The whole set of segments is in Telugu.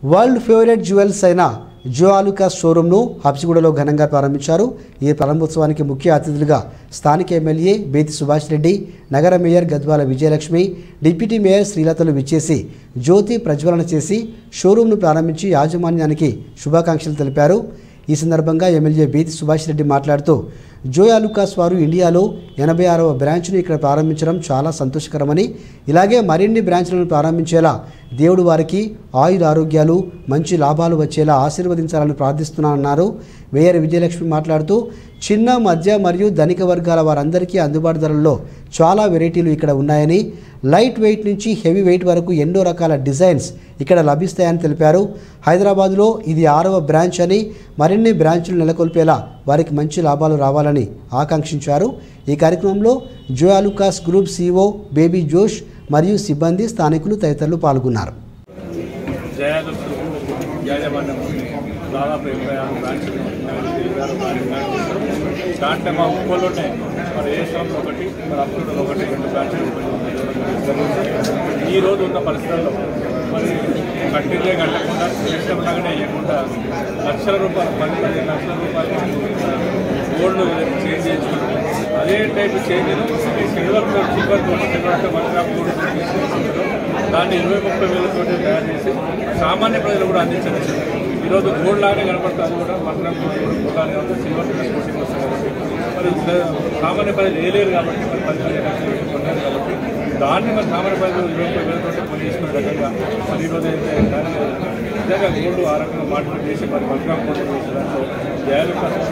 వరల్డ్ ఫేవరెట్ జ్యువెల్స్ అయిన జోయాలుకాస్ షోరూమ్ను హబ్సిగూడలో ఘనంగా ప్రారంభించారు. ఈ ప్రారంభోత్సవానికి ముఖ్య అతిథులుగా స్థానిక ఎమ్మెల్యే బేతి సుభాష్ రెడ్డి, నగర mayor Gadwal Vijayalakshmi, deputy mayor శ్రీలతలు విచ్చేసి జ్యోతి ప్రజ్వలన చేసి షోరూమ్ను ప్రారంభించి యాజమాన్యానికి శుభాకాంక్షలు తెలిపారు. ఈ సందర్భంగా ఎమ్మెల్యే బేతి సుభాష్ రెడ్డి మాట్లాడుతూ జోయాలుకాస్ వారు ఇండియాలో 86వ బ్రాంచ్ను ఇక్కడ ప్రారంభించడం చాలా సంతోషకరమని, ఇలాగే మరిన్ని బ్రాంచ్లను ప్రారంభించేలా దేవుడు వారికి ఆయుర ఆరోగ్యాలు మంచి లాభాలు వచ్చేలా ఆశీర్వదించాలని ప్రార్థిస్తున్నానన్నారు. మేయర్ విజయలక్ష్మి మాట్లాడుతూ చిన్న మధ్య మరియు ధనిక వర్గాల వారందరికీ అందుబాటు ధరల్లో చాలా వెరైటీలు ఇక్కడ ఉన్నాయని, లైట్ వెయిట్ నుంచి హెవీ వెయిట్ వరకు ఎన్నో రకాల డిజైన్స్ ఇక్కడ లభిస్తాయని తెలిపారు. హైదరాబాద్లో ఇది 6వ బ్రాంచ్ అని, మరిన్ని బ్రాంచ్లు నెలకొల్పేలా వారికి మంచి లాభాలు రావాలని ఆకాంక్షించారు. ఈ కార్యక్రమంలో జోయాలుకాస్ గ్రూప్ CEO బేబీ జోష్ మరియు సిబ్బంది, స్థానికులు తదితరులు పాల్గొన్నారు. దాంట్లో మా ఉప్పల్లోనే మరి ఏషియాలో ఒకటి, మరి అప్పుడు ఒకటి, 2 బ్రాంచ్లు ఈరోజు ఉన్న పరిస్థితుల్లో మరి కట్టిలే కట్టకుండా ఇష్టంలాగానే వేయకుండా లక్షల రూపాయలు 10-15 లక్షల రూపాయలు గోల్డ్ చేంజ్ చేసుకుంటాం. అదే టైప్ చేంజ్ను సిల్వర్తో దాన్ని 20-30 వేలతో తయారు చేసి సామాన్య ప్రజలు కూడా అందించవచ్చు. ఈరోజు గోల్డ్ లాగానే కనపడుతుంది, అది కూడా మటన్ గోల్డ్ కాబట్టి సిల్వర్ కోటింగ్ వస్తుంది కాబట్టి మరి సామాన్య ప్రజలు వేయలేరు కాబట్టి మరి 15 లక్షలు కొన్నారు కాబట్టి దాన్ని మరి సామాన్య ప్రజలు 20-30 వేలతో కొని చేసుకునే రకంగా మరి ఈరోజు అయితే దాన్ని నిజంగా గోల్డ్ ఆ రకంగా మార్కెట్ చేసి మరి మటన్ కోటింగ్ చేసే దాంట్లో జయాలుకాస్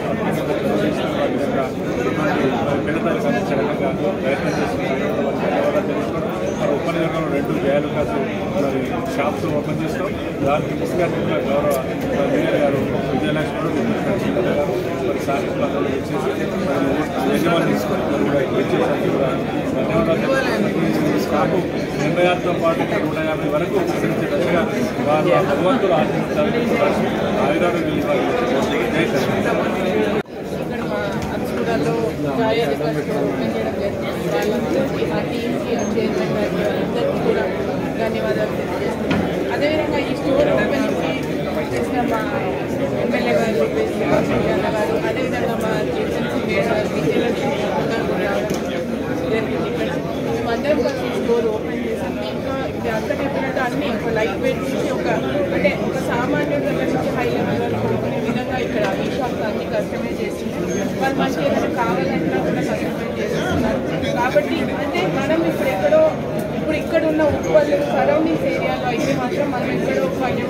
పేదలకు అందించే రకంగా ప్రయత్నం చేస్తున్నారు. మరి ఉపనియోగంలో 2 జయాలుకాస్ మరి షాప్స్ ఓపెన్ చేస్తాం. దానికి ముఖ్య అతిథిగా గౌరవ మేయర్ గారు విజయలక్ష్మి గారు మరి సాయంత్రం వచ్చేసి యజమాని తీసుకొని వచ్చేసరికి కూడా ధన్యవాదాలు. స్టాకు 86తో పాటు 150 వరకు విస్తరించే దశగా వారు భగవంతులు ఆశించాలని ఆయుధాలు హబ్సిగూడలో జోయాలుకాస్ ఓపెన్ చేయడం జరిగింది. వాళ్ళందరికీ ఆ టీమ్కి, ఆ చైర్మన్ గారికి అందరికీ కూడా ధన్యవాదాలు తెలియజేస్తున్నాం. అదేవిధంగా ఈ స్టోర్ ఓపెనింగ్కి చేసిన మా ఎమ్మెల్యే గారు అన్న గారు, అదేవిధంగా మా జెడ్సీ మేయర్ విజయలక్ష్మి అందరూ కూడా రావడం జరిగింది. ఇక్కడ మేమందరం కలిసి స్టోర్ ఓపెన్ చేసాం. ఇంకా ఇది అంతా చెప్పినట్టు అన్నీ ఒక లైట్ వెయిట్ నుంచి అంటే ఒక సామాన్యుల దగ్గర నుంచి హై లెవెల్ వరకు కొనుక్కునే విధంగా ఇక్కడ ఈ షాప్స్ అన్ని కస్టమైజ్ చేస్తుంది. వాళ్ళు మనకి ఏదైనా కావాలన్నా కూడా కస్టమైజ్ చేస్తున్నారు. కాబట్టి అంటే మనం ఇప్పుడు ఇక్కడ ఉన్న ఉప్పల్ సరౌండింగ్స్ ఏరియాలో అయితే మాత్రం మనం ఎక్కడో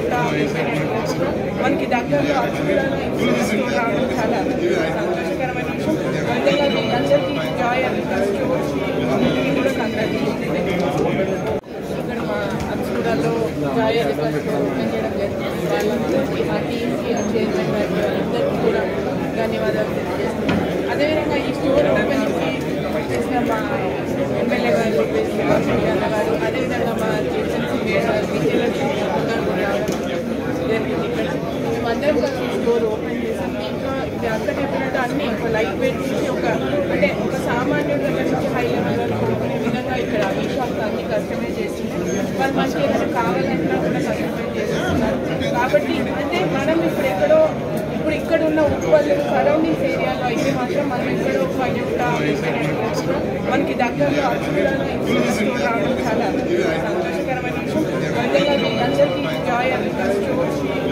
మనకి దగ్గరలో హబ్సిగూడలో స్టోర్ రావడం చాలా సంతోషకరమైన విషయం. అంతేకాదు అందరికీ జోయాలుకాస్ కూడా కంగ్రాచులేషన్స్. ఇక్కడ మా హబ్సిగూడలో జోయాలుకాస్ ఓపెన్ చేయడం జరిగింది. వాళ్ళందరికీ ఆ టీమ్కి, ఆ చైర్మన్ గారికి అందరికీ కూడా ధన్యవాదాలు తెలియజేస్తున్నాం. అదేవిధంగా ఈ స్టోర్ ఓపెనింగ్కి చేసిన మా ఎమ్మెల్యే గారు అన్న గారు, అదేవిధంగా మా జెడ్సీ మేయర్ విజయలక్ష్మి అందరూ కూడా రావడం జరిగింది. ఇక్కడ మేమందరం కలిసి స్టోర్ ఓపెన్ చేసాం. ఇంకా ఇది అంతా చెప్పినట్టు అన్నీ ఒక లైట్ వెయిట్ నుంచి అంటే ఒక సామాన్యుల దగ్గర నుంచి హై లెవెల్ వరకు కొనుక్కునే విధంగా ఇక్కడ ఈ షాప్స్ అన్ని కస్టమైజ్ చేస్తుంది. వాళ్ళు మనకి ఏదైనా కావాలన్నా కూడా కస్టమైజ్ చేస్తున్నారు. కాబట్టి అంటే మనం ఇప్పుడు ఇక్కడ ఉన్న ఉప్పల్ సరౌండింగ్స్ ఏరియాలో అయితే మాత్రం మనం ఎక్కడో మనకి దగ్గరలో హబ్సిగూడలో స్టోర్ రావడం చాలా సంతోషకరమైన విషయం. అంతేకాదు అందరికీ జోయాలుకాస్